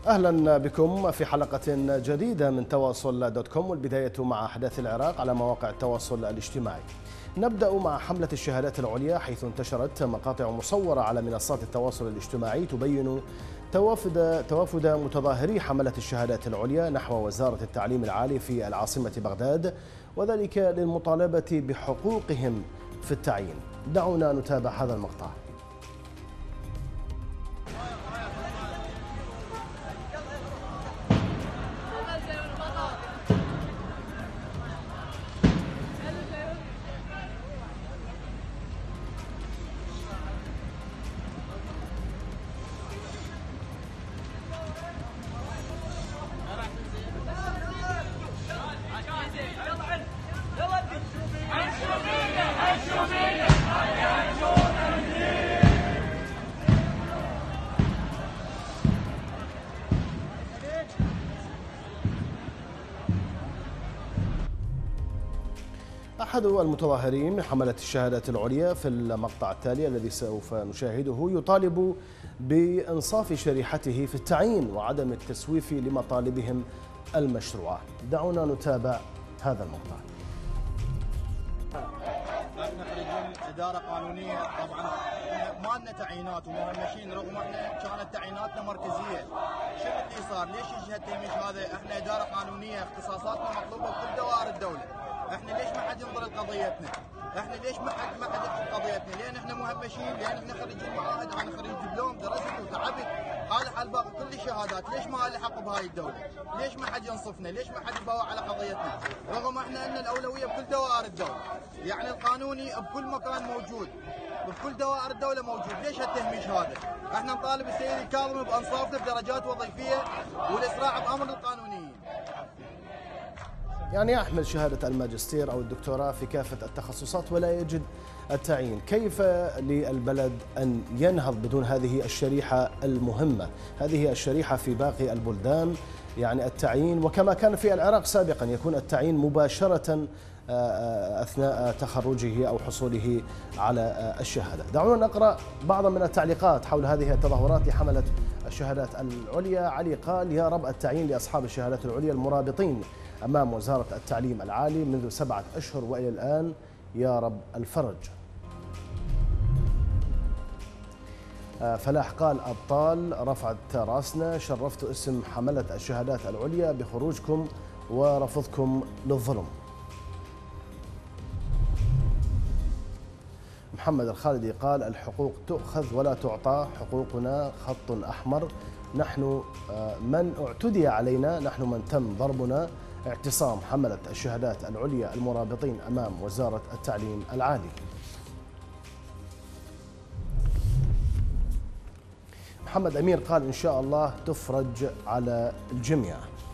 أهلا بكم في حلقة جديدة من تواصل دوت كوم، والبداية مع أحداث العراق على مواقع التواصل الاجتماعي. نبدأ مع حملة الشهادات العليا، حيث انتشرت مقاطع مصورة على منصات التواصل الاجتماعي تبين توافد متظاهري حملة الشهادات العليا نحو وزارة التعليم العالي في العاصمة بغداد، وذلك للمطالبة بحقوقهم في التعيين. دعونا نتابع هذا المقطع. أحد المتظاهرين من حملة الشهادات العليا في المقطع التالي الذي سوف نشاهده يطالب بإنصاف شريحته في التعيين وعدم التسويف لمطالبهم المشروعة. دعونا نتابع هذا المقطع. احنا خريجين اداره قانونيه، طبعا ما لنا تعيينات ومهمشين، رغم احنا كانت تعييناتنا مركزيه. شنو اللي صار؟ ليش يجي هالتهميش هذا؟ احنا اداره قانونيه، اختصاصاتنا مطلوبه بكل دوائر الدوله. احنا ليش ما حد ينظر لقضيتنا؟ احنا ليش ما حد يحكي قضيتنا؟ لان احنا مهمشين، لان احنا خريجين معاهد، انا خريج دبلوم، درست وتعبت، حال باقي كل الشهادات، ليش ما لي حق بهاي الدوله؟ ليش ما حد ينصفنا؟ ليش ما حد يباوع على قضيتنا؟ رغم احنا ان الاولويه بكل دوائر الدوله، يعني القانوني بكل مكان موجود، بكل دوائر الدوله موجود، ليش هالتهميش هذا؟ احنا نطالب السيد الكاظمي بانصافنا بدرجات وظيفيه والاسراع بامر القانونيين. يعني يحمل شهادة الماجستير أو الدكتوراه في كافة التخصصات ولا يجد التعيين. كيف للبلد أن ينهض بدون هذه الشريحة المهمة؟ هذه الشريحة في باقي البلدان يعني التعيين، وكما كان في العراق سابقا يكون التعيين مباشرة أثناء تخرجه أو حصوله على الشهادة. دعونا نقرأ بعضا من التعليقات حول هذه التظاهرات لحملة الشهادات العليا. علي قال: يا رب التعيين لأصحاب الشهادات العليا المرابطين أمام وزارة التعليم العالي منذ 7 أشهر وإلى الآن، يا رب الفرج. فلاح قال: أبطال رفعت راسنا، شرفت اسم حملة الشهادات العليا بخروجكم ورفضكم للظلم. محمد الخالدي قال: الحقوق تؤخذ ولا تعطى، حقوقنا خط أحمر، نحن من اعتدي علينا، نحن من تم ضربنا. اعتصام حملة الشهادات العليا المرابطين أمام وزارة التعليم العالي. محمد أمير قال: إن شاء الله تفرج على الجميع.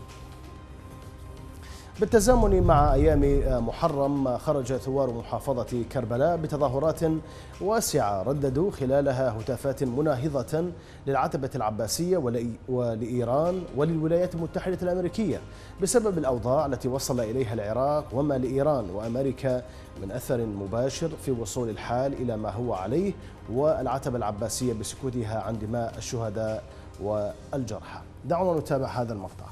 بالتزامن مع أيام محرم خرج ثوار محافظة كربلاء بتظاهرات واسعة رددوا خلالها هتافات مناهضة للعتبة العباسية ولإيران وللولايات المتحدة الأمريكية بسبب الأوضاع التي وصل إليها العراق، وما لإيران وأمريكا من أثر مباشر في وصول الحال إلى ما هو عليه، والعتبة العباسية بسكوتها عن دماء الشهداء والجرحى. دعونا نتابع هذا المقطع.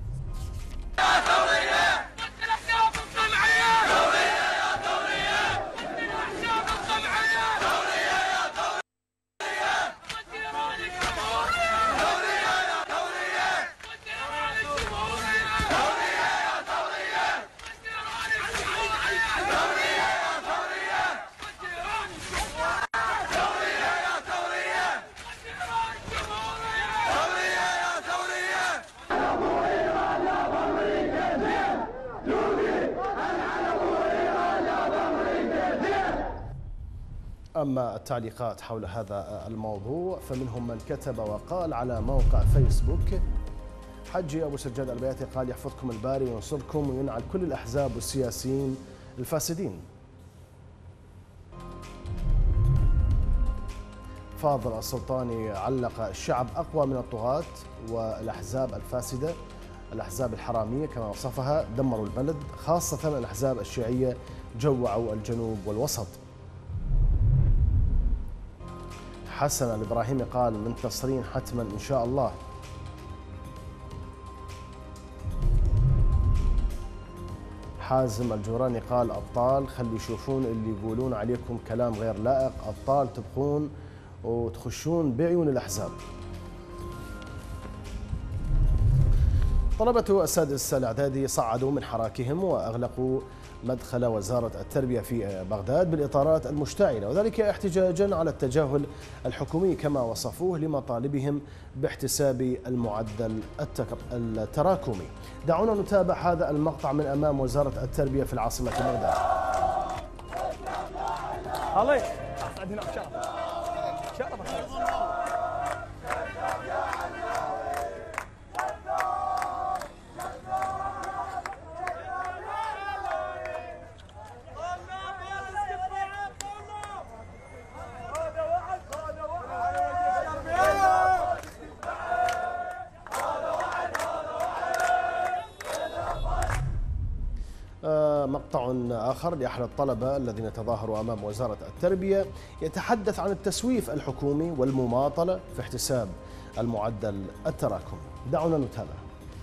أما التعليقات حول هذا الموضوع فمنهم من كتب وقال على موقع فيسبوك: حجي أبو سجاد البياتي قال: يحفظكم الباري وينصركم وينعل كل الأحزاب والسياسيين الفاسدين. فاضل السلطاني علق: الشعب أقوى من الطغاة والأحزاب الفاسدة، الأحزاب الحرامية كما وصفها دمروا البلد، خاصة الأحزاب الشيعية جوعوا الجنوب والوسط. حسن الإبراهيمي قال: منتصرين حتما إن شاء الله. حازم الجوراني قال أبطال خلي يشوفون اللي يقولون عليكم كلام غير لائق، أبطال تبقون وتخشون بعيون الأحزاب. طلبة السادس الإعدادي صعدوا من حراكهم وأغلقوا مدخل وزارة التربية في بغداد بالإطارات المشتعلة، وذلك احتجاجا على التجاهل الحكومي كما وصفوه لمطالبهم باحتساب المعدل التراكمي. دعونا نتابع هذا المقطع من أمام وزارة التربية في العاصمة بغداد. مقطع آخر لأحد الطلبة الذين تظاهروا أمام وزارة التربية يتحدث عن التسويف الحكومي والمماطلة في احتساب المعدل التراكمي. دعونا نتابع.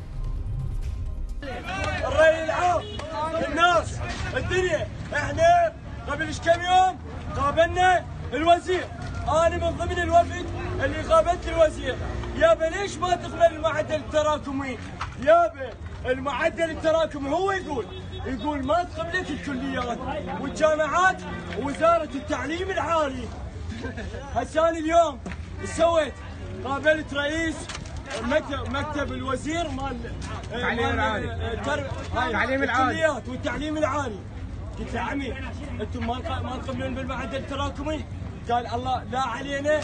الرأي العام، الناس، الدنيا، احنا قبل كم يوم قابلنا الوزير، أنا من ضمن الوفد اللي قابلت الوزير، يابا ليش ما تقبل المعدل التراكمي؟ يابا المعدل التراكمي هو يقول ما تقبلك الكليات والجامعات ووزارة التعليم العالي. هسه اليوم سويت قابلت رئيس مكتب الوزير مال التعليم العالي والتعليم العالي، قلت له عمي انتم ما تقبلون بالمعدل التراكمي؟ قال الله لا علينا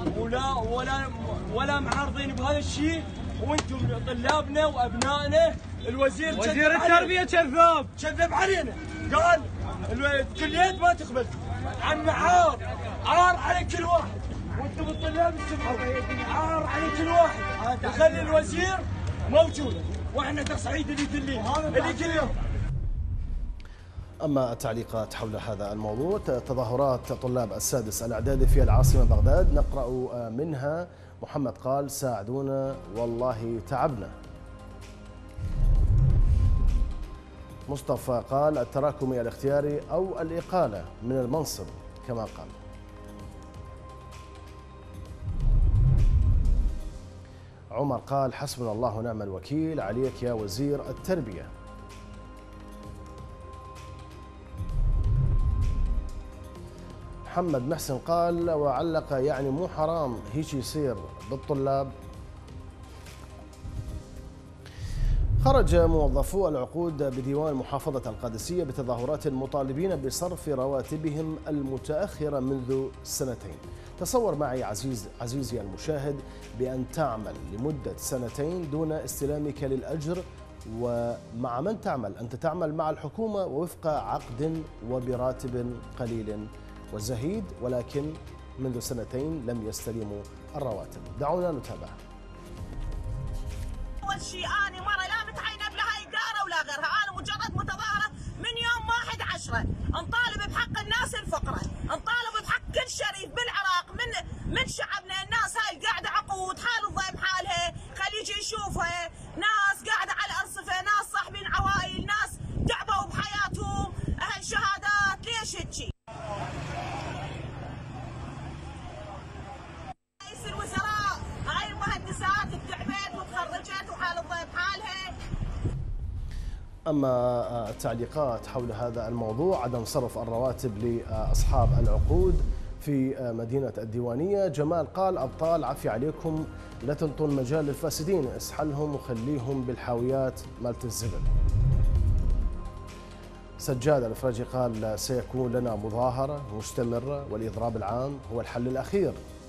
ولا معارضين بهذا الشيء، وانتم طلابنا وابنائنا. الوزير وزير التربيه كذب علينا، قال الكليات ما تقبل. عم عار على كل واحد، وانتم الطلاب السبعه عار على كل واحد، وخلي الوزير موجود واحنا تصعيد اللي كل يوم. أما التعليقات حول هذا الموضوع، تظاهرات طلاب السادس الإعدادي في العاصمة بغداد نقرأ منها: محمد قال ساعدونا والله تعبنا. مصطفى قال التراكمي الاختياري أو الإقالة من المنصب كما قال. عمر قال حسبنا الله ونعم الوكيل عليك يا وزير التربية. محمد محسن قال وعلق يعني مو حرام هيك يصير بالطلاب. خرج موظفو العقود بديوان محافظة القادسية بتظاهرات مطالبين بصرف رواتبهم المتأخرة منذ سنتين. تصور معي عزيزي المشاهد بأن تعمل لمدة سنتين دون استلامك للأجر، ومع من تعمل؟ أنت تعمل مع الحكومة ووفق عقد وبراتب قليل وزهيد، ولكن منذ سنتين لم يستلموا الرواتب. دعونا نتابع. أول شيء أنا مرة لا متعينة بلا هاي إدارة ولا غيرها، أنا مجرد متظاهرة من يوم 1/10 نطالب بحق الناس الفقراء، نطالب بحق كل شريف بالعراق من شعبنا. الناس هاي قاعدة عقود حال الضيم حالها، خلي يجي يشوفها، ناس قاعدة على أرصفة، ناس صاحبين عوائل، ناس تعبوا بحياتهم، أهل شهادات. ليش هيجي؟ رئيس الوزراء هاي المهندسات تعبت وتخرجت وحال الضيم حالها. أما التعليقات حول هذا الموضوع: عدم صرف الرواتب لأصحاب العقود في مدينة الديوانية. جمال قال أبطال عافية عليكم، لا تنطون مجال للفاسدين، اسحلهم وخليهم بالحاويات مالت الزبل. سجاد الفرجي قال سيكون لنا مظاهرة مستمرة والإضراب العام هو الحل الأخير.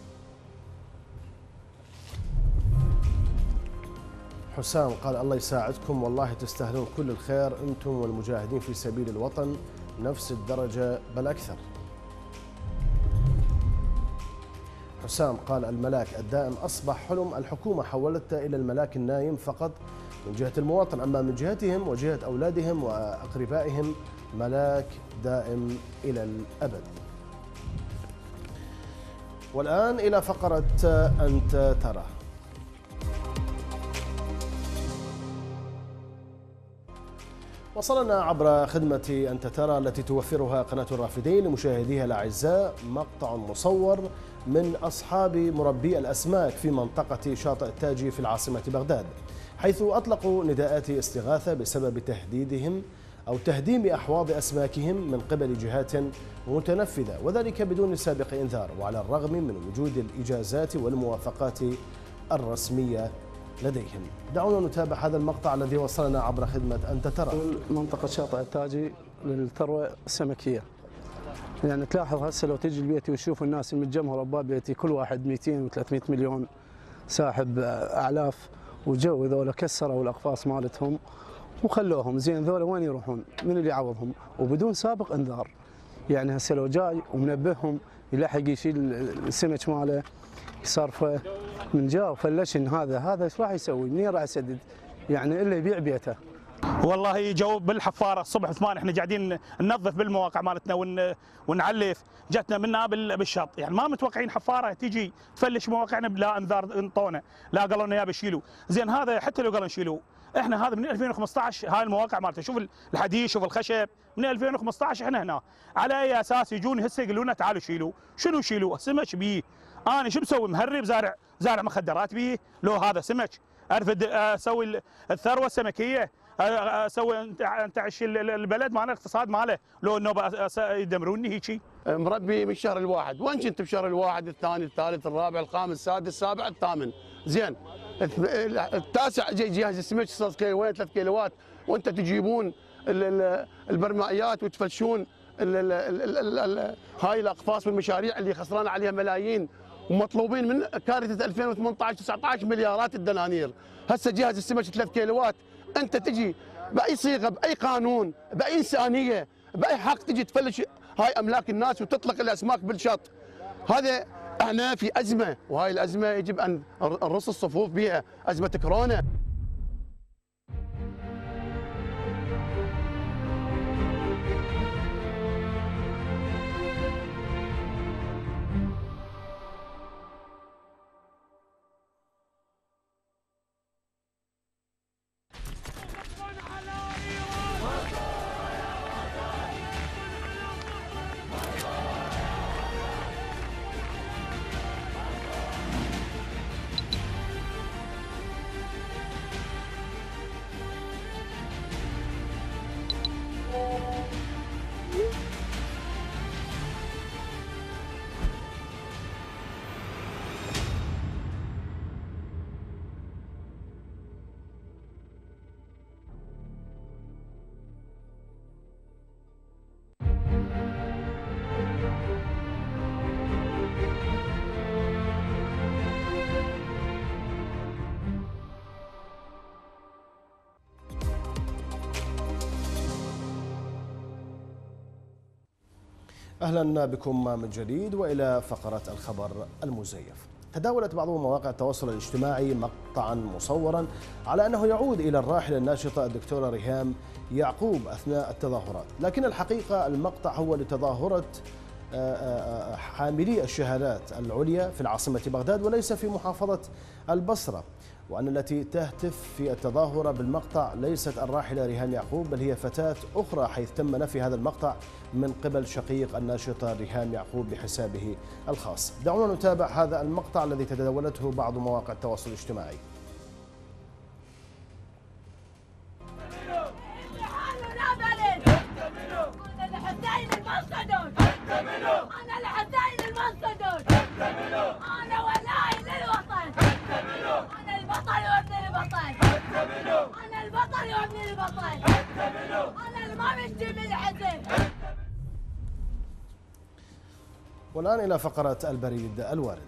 حسام قال الله يساعدكم والله تستاهلون كل الخير، أنتم والمجاهدين في سبيل الوطن نفس الدرجة بل أكثر. حسام قال الملاك الدائم أصبح حلم الحكومة، حولته إلى الملاك النايم فقط من جهة المواطن، أما من جهتهم وجهة أولادهم وأقربائهم ملاك دائم إلى الأبد. والآن إلى فقرة أنت ترى. وصلنا عبر خدمة أنت ترى التي توفرها قناة الرافدين لمشاهديها الأعزاء مقطع مصور من أصحاب مربي الأسماك في منطقة شاطئ التاجي في العاصمة بغداد، حيث أطلقوا نداءات استغاثة بسبب تهديدهم أو تهديم أحواض أسماكهم من قبل جهات متنفذة، وذلك بدون سابق إنذار وعلى الرغم من وجود الإجازات والموافقات الرسمية لديهم. دعونا نتابع هذا المقطع الذي وصلنا عبر خدمة أنت ترى. منطقة شاطئ التاجي للثروة السمكية، يعني تلاحظ هسه لو تجي لبيتي وتشوف الناس المتجمهرة بباب بيتي كل واحد 200 و300 مليون ساحب أعلاف، وجو ذولا كسروا الأقفاص مالتهم وخلوهم زين، ذولا وين يروحون؟ من اللي يعوضهم؟ وبدون سابق انذار. يعني هسه لو جاي ومنبههم يلحق يشيل السمك ماله يصرفه من جاء وفلشن، هذا ايش راح يسوي؟ منين راح يسدد؟ يعني الا يبيع بيته. والله جو بالحفاره الصبح 8 احنا قاعدين ننظف بالمواقع مالتنا ونعلف، جتنا منها بالشط، يعني ما متوقعين حفاره تجي تفلش مواقعنا بلا انذار انطونا، لا قالوا لنا يا بشيلوا، زين هذا حتى لو قالوا نشيلوا، احنا هذا من 2015 هاي المواقع مالتنا، شوف الحديد شوف الخشب، من 2015 احنا هنا، على اي اساس يجون هسه يقولوا لنا تعالوا شيلوا؟ شنو شيلوا؟ سمك بيه، انا شو مسوي؟ مهرب زارع مخدرات بيه؟ لو هذا سمك ارفد اسوي الثروه السمكيه، اسوي انتعش البلد مال الاقتصاد ماله، لو انه يدمروني هيجي. مربي من الشهر الواحد، وين كنت بشهر الواحد الثاني الثالث الرابع الخامس السادس السابع الثامن، زين التاسع جهاز السمك 6 كيلو وين 3 كيلوات، وانت تجيبون البرمائيات وتفلشون هاي الاقفاص والمشاريع اللي خسران عليها ملايين، ومطلوبين من كارثه 2018 19 مليارات الدنانير. هسه جهاز السمك 3 كيلوات، انت تجي باي صيغه باي قانون باي انسانيه باي حق تجي تفلش هاي املاك الناس وتطلق الاسماك بالشط. هذا احنا في ازمه، وهاي الازمه يجب ان نرص الصفوف بها، ازمه كورونا. أهلا بكم من جديد وإلى فقرة الخبر المزيف. تداولت بعض مواقع التواصل الاجتماعي مقطعا مصورا على أنه يعود إلى الراحلة الناشطة الدكتورة ريهام يعقوب أثناء التظاهرات، لكن الحقيقة المقطع هو لتظاهرة حاملي الشهادات العليا في العاصمة بغداد وليس في محافظة البصرة، وأن التي تهتف في التظاهرة بالمقطع ليست الراحلة ريهام يعقوب بل هي فتاة أخرى، حيث تم نفي هذا المقطع من قبل شقيق الناشطة ريهام يعقوب بحسابه الخاص. دعونا نتابع هذا المقطع الذي تداولته بعض مواقع التواصل الاجتماعي. والآن إلى فقرة البريد الوارد.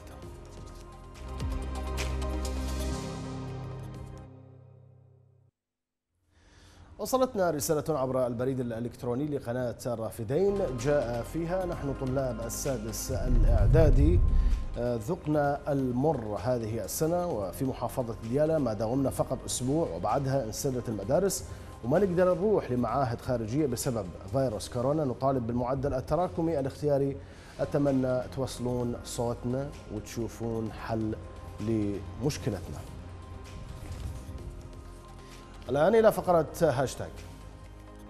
وصلتنا رسالة عبر البريد الإلكتروني لقناة الرافدين جاء فيها: نحن طلاب السادس الإعدادي ذقنا المر هذه السنة وفي محافظة ديالى ما داومنا فقط أسبوع وبعدها انسدت المدارس وما نقدر نروح لمعاهد خارجية بسبب فيروس كورونا. نطالب بالمعدل التراكمي الاختياري. أتمنى توصلون صوتنا وتشوفون حل لمشكلتنا. الآن إلى فقرة هاشتاج.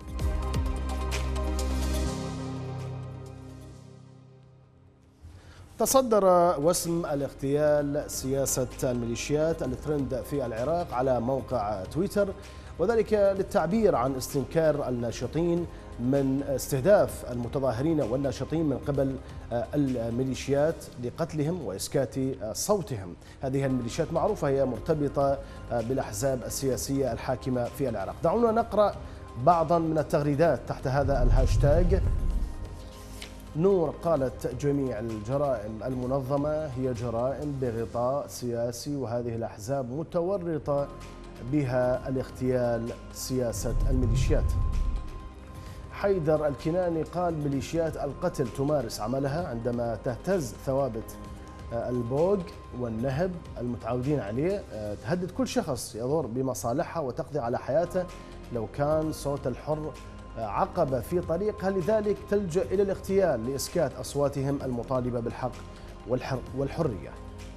تصدر وسم الاغتيال سياسة الميليشيات الترند في العراق على موقع تويتر، وذلك للتعبير عن استنكار الناشطين من استهداف المتظاهرين والناشطين من قبل الميليشيات لقتلهم وإسكات صوتهم. هذه الميليشيات معروفة هي مرتبطة بالأحزاب السياسية الحاكمة في العراق. دعونا نقرأ بعضا من التغريدات تحت هذا الهاشتاج. نور قالت: جميع الجرائم المنظمة هي جرائم بغطاء سياسي، وهذه الأحزاب متورطة بها الاغتيال سياسة الميليشيات. حيدر الكناني قال: ميليشيات القتل تمارس عملها عندما تهتز ثوابت البوق والنهب المتعودين عليه، تهدد كل شخص يضر بمصالحها وتقضي على حياته لو كان صوت الحر عقبة في طريقها، لذلك تلجأ إلى الاغتيال لإسكات أصواتهم المطالبة بالحق والحرية.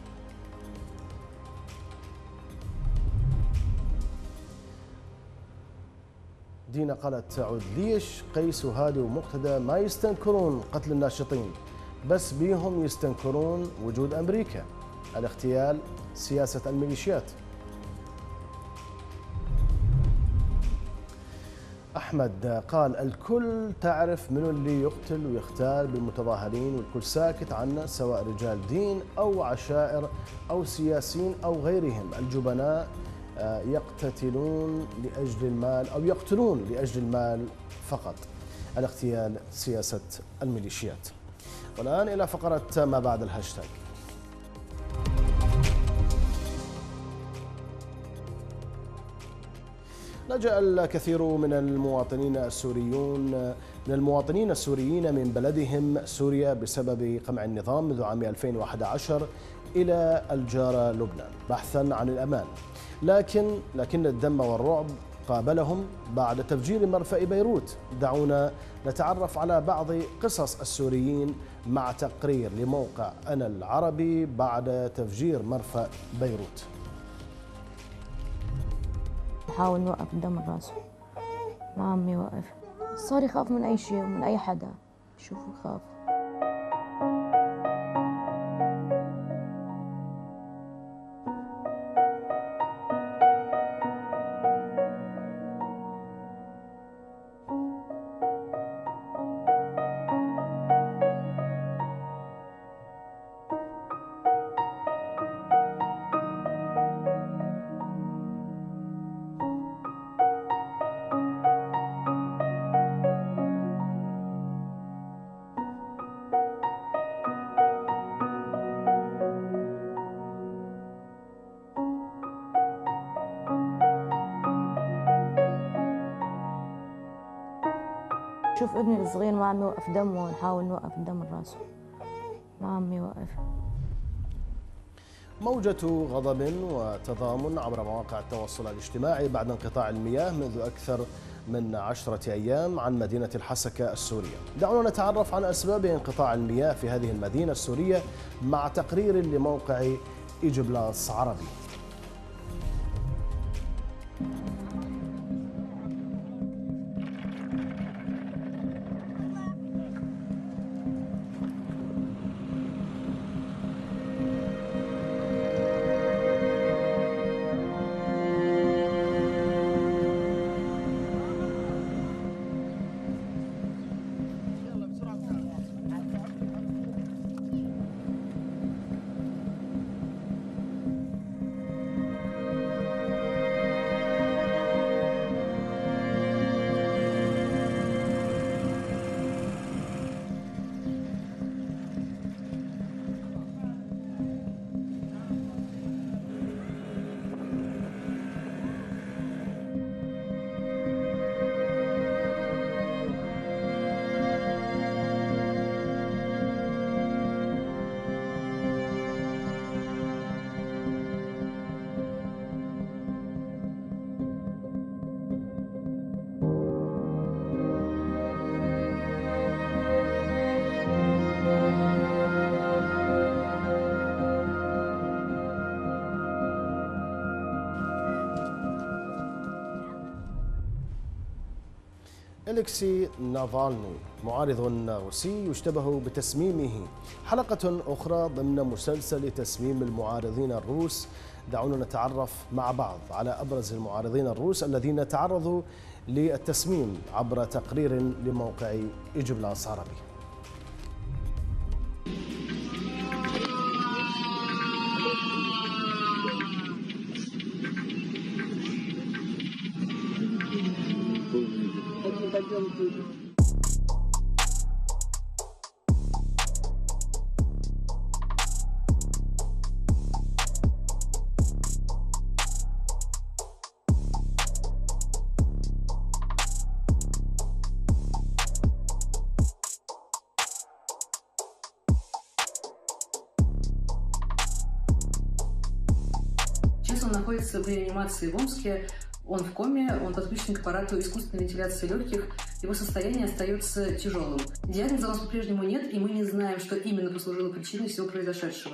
دينا قالت: تعود ليش قيس وهادي ومقتدى ما يستنكرون قتل الناشطين، بس بيهم يستنكرون وجود أمريكا. الاغتيال سياسة الميليشيات. أحمد قال: الكل تعرف منو اللي يقتل ويختال بالمتظاهرين، والكل ساكت عنه سواء رجال دين أو عشائر أو سياسيين أو غيرهم. الجبناء يقتتلون لأجل المال أو يقتلون لأجل المال فقط. الاغتيال سياسة الميليشيات. والآن إلى فقرة ما بعد الهاشتاج. لجأ الكثير من المواطنين السوريين من بلدهم سوريا بسبب قمع النظام منذ عام 2011 إلى الجارة لبنان بحثا عن الأمان، لكن الدم والرعب قابلهم بعد تفجير مرفأ بيروت. دعونا نتعرف على بعض قصص السوريين مع تقرير لموقع أنا العربي بعد تفجير مرفأ بيروت. نحاول نوقف الدم راسه، ما عم يوقف. صار يخاف من أي شيء ومن أي حدا شوفه يخاف. شوف ابني الصغير ما عم يوقف دمه، ونحاول نوقف الدم راسه، ما عم يوقف. موجة غضب وتضامن عبر مواقع التواصل الاجتماعي بعد انقطاع المياه منذ أكثر من 10 أيام عن مدينة الحسكة السورية. دعونا نتعرف عن أسباب انقطاع المياه في هذه المدينة السورية مع تقرير لموقع إيجيبلاس عربي. أليكسي نافالني معارض روسي يشتبه بتسميمه حلقة أخرى ضمن مسلسل تسميم المعارضين الروس. دعونا نتعرف مع بعض على أبرز المعارضين الروس الذين تعرضوا للتسميم عبر تقرير لموقع إجبلاس عربي. Сейчас он находится в реанимации в Омске. Он в коме, он подключен к аппарату искусственной вентиляции легких. Его состояние остается тяжелым. Диагноза у нас по-прежнему нет, и мы не знаем, что именно послужило причиной всего произошедшего.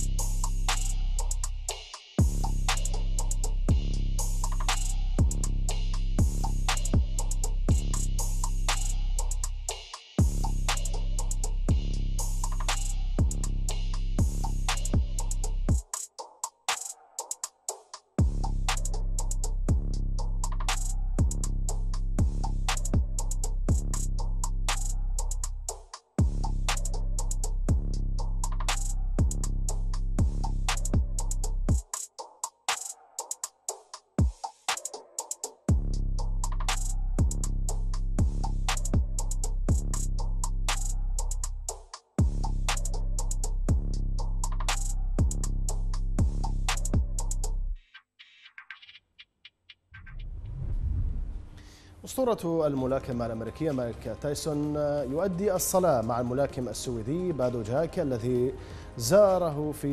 أسطورة الملاكمة الأمريكية مايك تايسون يؤدي الصلاة مع الملاكم السويدي بادو جاك الذي زار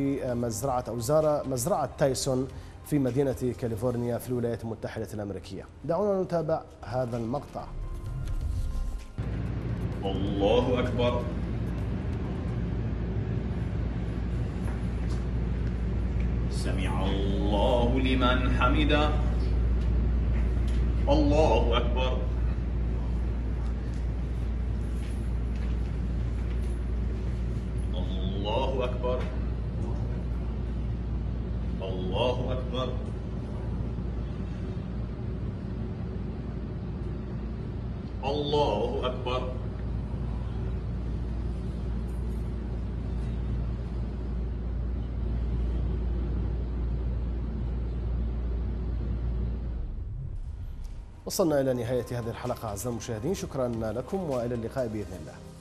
مزرعة تايسون في مدينة كاليفورنيا في الولايات المتحدة الأمريكية. دعونا نتابع هذا المقطع. الله أكبر. سمع الله لمن حمده. الله أكبر. الله أكبر. الله أكبر. الله أكبر. وصلنا إلى نهاية هذه الحلقة أعزائي المشاهدين، شكرا لكم وإلى اللقاء بإذن الله.